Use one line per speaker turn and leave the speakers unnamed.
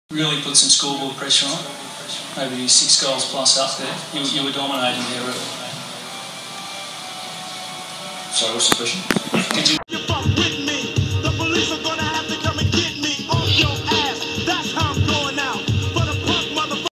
Really put some scoreboard pressure on. Maybe 6 goals plus up there. You were dominating there, really.
Sorry, what's the question?
Did you?